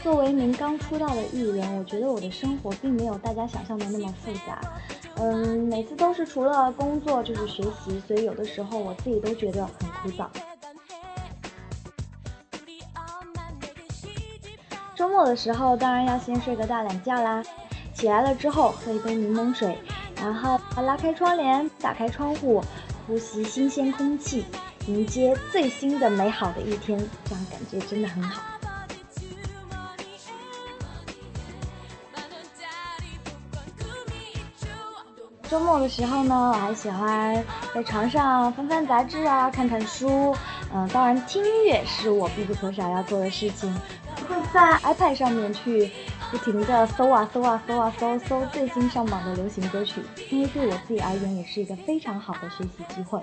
作为一名刚出道的艺人，我觉得我的生活并没有大家想象的那么复杂。每次都是除了工作就是学习，所以有的时候我自己都觉得很枯燥。周末的时候当然要先睡个大懒觉啦，起来了之后喝一杯柠檬水，然后拉开窗帘，打开窗户，呼吸新鲜空气，迎接最新的美好的一天，这样感觉真的很好。周末的时候呢，我还喜欢在床上翻翻杂志啊，看看书。当然听音乐是我必不可少要做的事情。会在 iPad 上面去不停的搜最新上榜的流行歌曲，因为对我自己而言也是一个非常好的学习机会。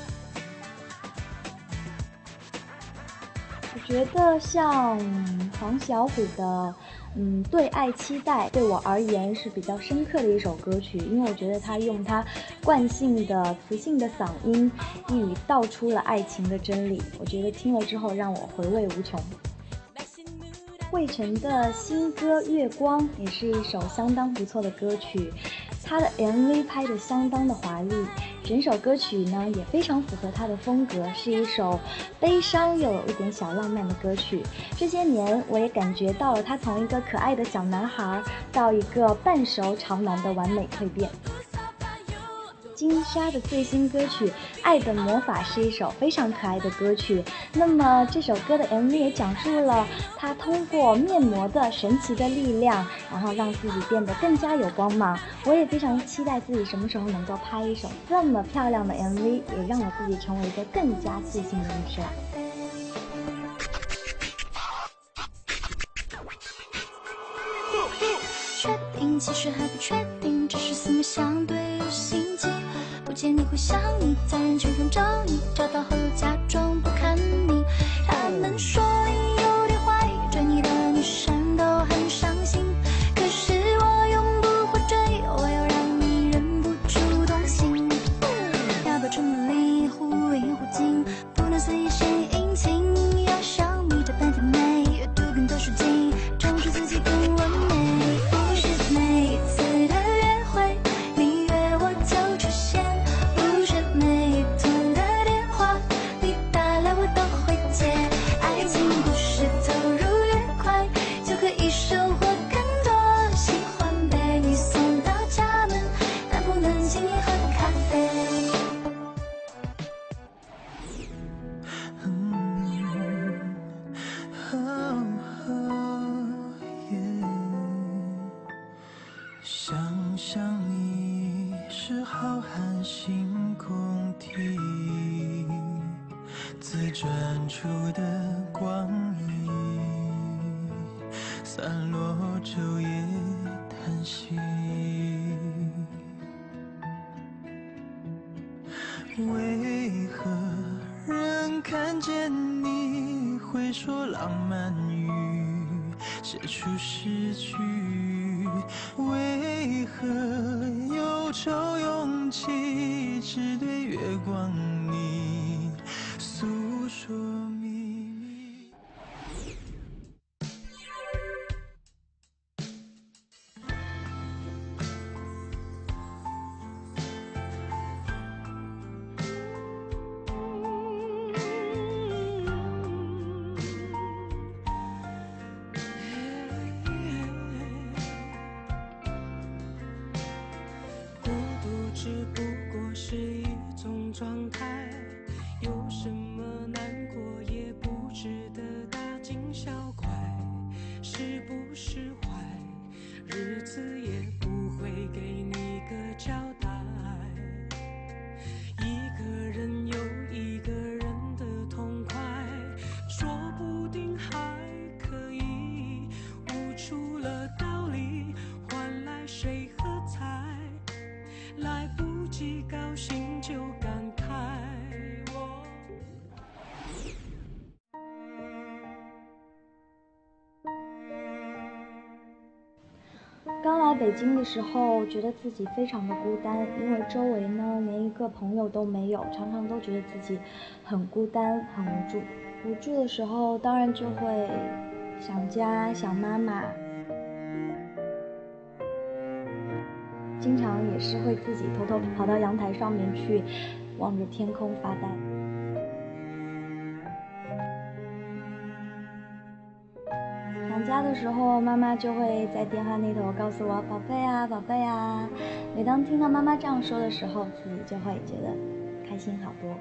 我觉得像黄小琥的对爱期待对我而言是比较深刻的一首歌曲，因为我觉得他用他惯性的磁性的嗓音一语道出了爱情的真理，我觉得听了之后让我回味无穷。惠晨的新歌《月光》也是一首相当不错的歌曲，他的 MV 拍得相当的华丽，整首歌曲呢也非常符合他的风格，是一首悲伤又有一点小浪漫的歌曲。这些年我也感觉到了他从一个可爱的小男孩到一个半熟潮男的完美蜕变。金莎的最新歌曲《爱的魔法》是一首非常可爱的歌曲，那么这首歌的 MV 也讲述了他通过面膜的神奇的力量，然后让自己变得更加有光芒。我也非常期待自己什么时候能够拍一首这么漂亮的 MV， 也让我自己成为一个更加自信的女生。 确定其实还不确定，只是四目相对有心悸，不见你会想你，在人群中找你，找到后又假装不看你。他们说你有点坏，追你的女生都很伤心，可是我永不会追，我要让你忍不住动心。要不要出门里忽远忽近，不能随意献殷勤，要像你这般甜美，阅读更多书籍，充实自己更完美。 想象你是浩瀚星空体，自转出的光影，散落昼夜叹息。为何人看见你会说浪漫语，写出诗句？为何忧愁勇气只对月光你诉说秘密？只不过是一种状态，有什么难过也不值得大惊小怪，释不释怀，日子也不会给你个交代。一个人有一个人的痛快，说不定还可以悟出了道理，换来谁喝彩，来不及高兴就感慨。 刚来北京的时候，觉得自己非常的孤单，因为周围呢连一个朋友都没有，常常都觉得自己很孤单、很无助。无助的时候，当然就会想家想妈妈，经常也是会自己偷偷跑到阳台上面去，望着天空发呆。想家的时候，妈妈就会在电话那头告诉我宝贝啊宝贝啊。每当听到妈妈这样说的时候，自己就会觉得开心好多。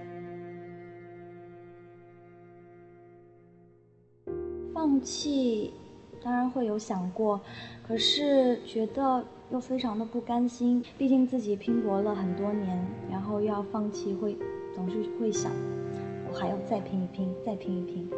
放弃当然会有想过，可是觉得又非常的不甘心，毕竟自己拼搏了很多年，然后又要放弃，总是会想我还要再拼一拼，再拼一拼。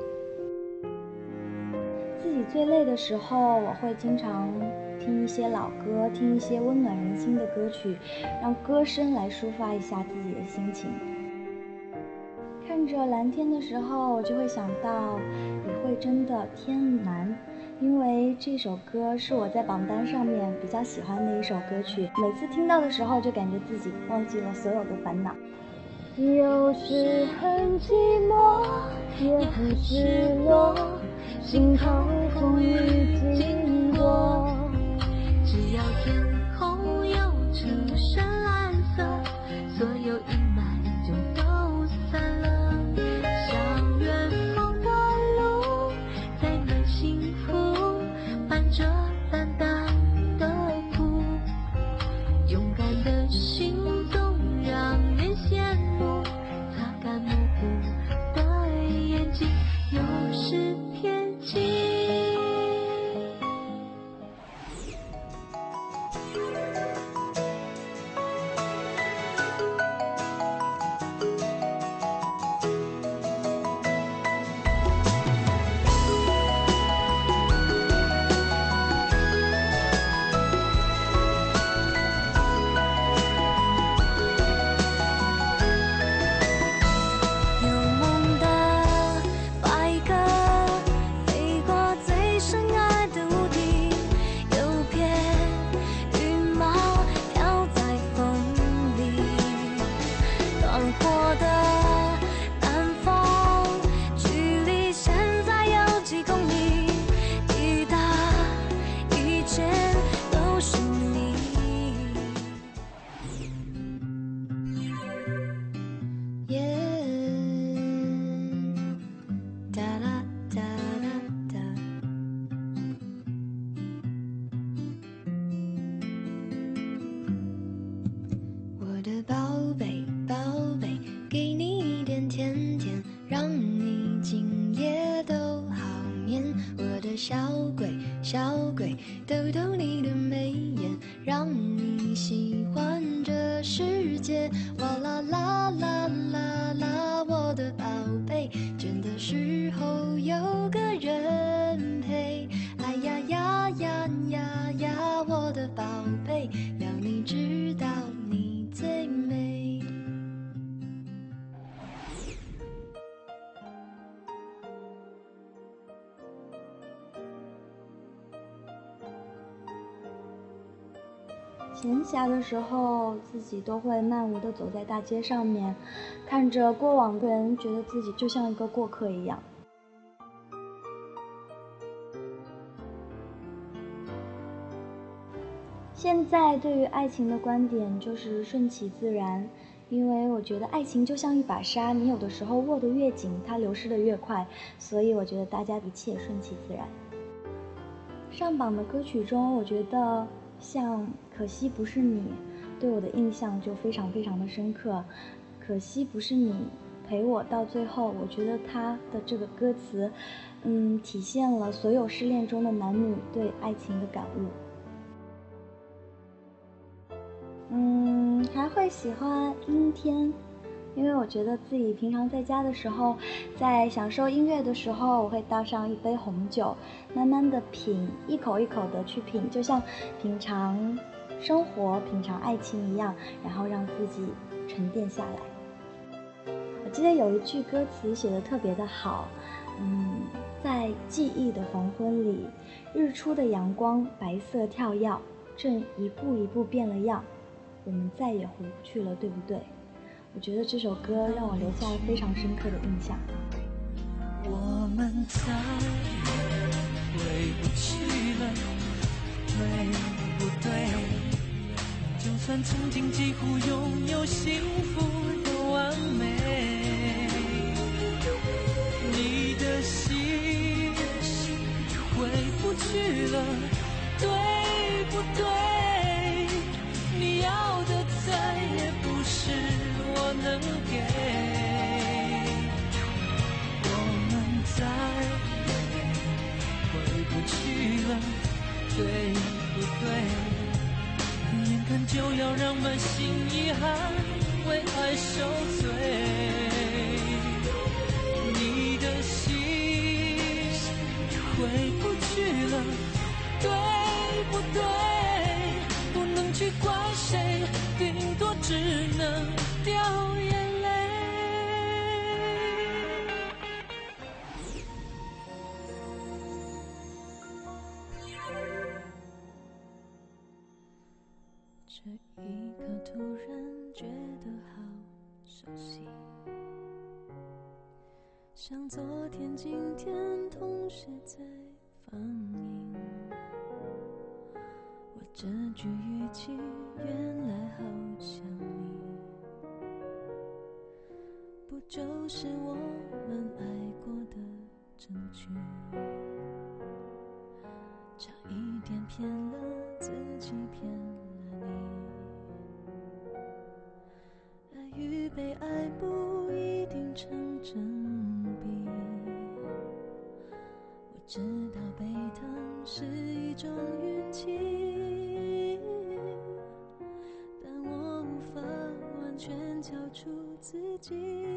自己最累的时候，我会经常听一些老歌，听一些温暖人心的歌曲，让歌声来抒发一下自己的心情。看着蓝天的时候，我就会想到李慧珍的《天蓝》，因为这首歌是我在榜单上面比较喜欢的一首歌曲，每次听到的时候就感觉自己忘记了所有的烦恼。 有时很寂寞，也很失落，心头风雨经过， 只要天空有出深蓝色，所有阴霾就都散了。像远方的路，载满幸福，伴着淡淡的苦，勇敢的行动让人羡慕，擦干模糊的眼睛，有时天晴。小鬼，逗逗你的眉眼，让你喜欢这世界。哇啦啦啦啦啦，我的宝贝，倦的时候有个人陪。哎呀呀呀呀呀，我的宝贝，要你知道你最美。 闲暇的时候，自己都会漫无地走在大街上面，看着过往的人，觉得自己就像一个过客一样。现在对于爱情的观点就是顺其自然，因为我觉得爱情就像一把沙，你有的时候握得越紧，它流失得越快，所以我觉得大家一切顺其自然。上榜的歌曲中，我觉得像可惜不是你，对我的印象就非常非常的深刻。可惜不是你陪我到最后，我觉得他的这个歌词体现了所有失恋中的男女对爱情的感悟。还会喜欢阴天，因为我觉得自己平常在家的时候，在享受音乐的时候，我会倒上一杯红酒，慢慢的品，一口一口的去品，就像品尝生活、品尝爱情一样，然后让自己沉淀下来。我记得有一句歌词写得特别的好，在记忆的黄昏里，日出的阳光白色跳跃，正一步一步变了样，我们再也回不去了，对不对？我觉得这首歌让我留下了非常深刻的印象。 我们在回不去了，对不对？就算曾经几乎拥有幸福的完美，你的心回不去了，对不对？你要的再也不是我能给，我们再回不去了，对不对？眼看就要让满心遗憾为爱受罪，你的心回不去了，对不对？不能去怪谁，顶多只能掉眼泪。这一刻突然觉得好熟悉，像昨天今天同时在放映。我这句语气原来好像你，不就是我们爱过的证据？差一点骗了自己，骗了你。爱与被爱不一定成正比，我知道被疼是一种运气，但我无法完全交出自己。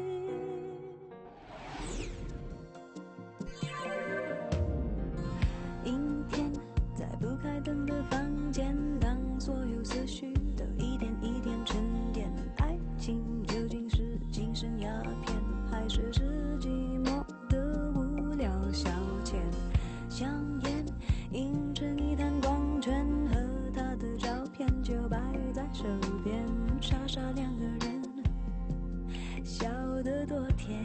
阴天，在不开灯的房间，当所有思绪都一点一点沉淀，爱情究竟是精神鸦片，还是寂寞的无聊消遣？香烟映成一滩光圈，和他的照片就摆在手边，傻傻两个人笑得多甜。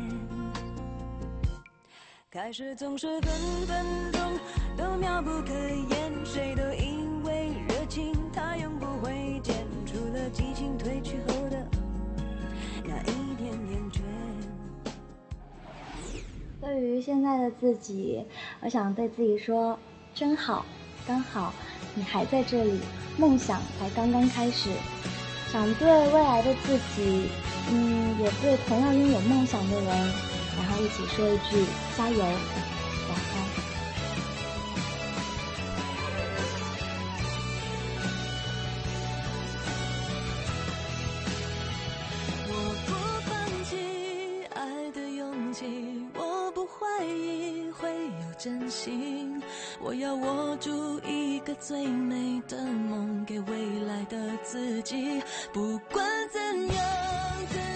开始总是分分钟都妙不可言，谁都以为热情它永不会减，除了激情褪去后的那一点厌倦。 对于现在的自己，我想对自己说，真好，刚好你还在这里，梦想才刚刚开始。想对未来的自己，也对同样拥有梦想的人，然后一起说一句加油，小开。 我不放弃爱的勇气，我不怀疑会有真心，我要握住一个最美的梦，给未来的自己，不管怎样。